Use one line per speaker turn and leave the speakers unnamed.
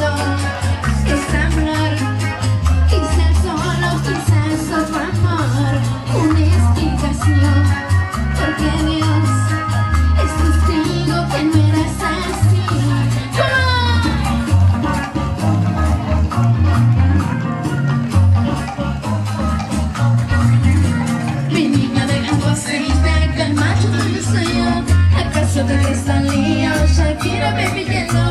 hizo sembrar. Quizás solo, quizás otro amor, una explicación, porque Dios es testigo que no eras así. Mi niña, dejando aceite, que el macho tuyo soy yo. ¿Acaso te ves tan lío? Shakira, baby, yendo